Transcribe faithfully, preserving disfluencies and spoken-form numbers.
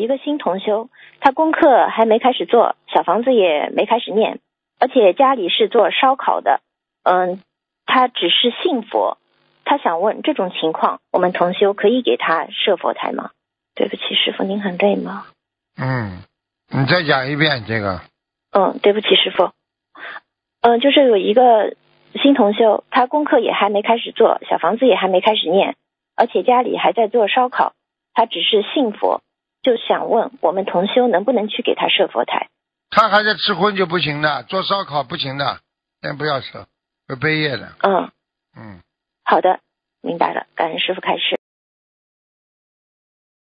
一个新同修，他功课还没开始做，小房子也没开始念，而且家里是做烧烤的，嗯，他只是信佛。他想问这种情况，我们同修可以给他设佛台吗？对不起，师傅，您很累吗？ 嗯，你再讲一遍这个。 嗯，对不起，师傅。嗯，就是有一个新同修，他功课也还没开始做，小房子也还没开始念，而且家里还在做烧烤，他只是信佛，就想问我们同修能不能去给他设佛台？ 他还在吃荤就不行的，做烧烤不行的，先不要设，会背业的。 嗯嗯。 好的，明白了，感恩师父开示。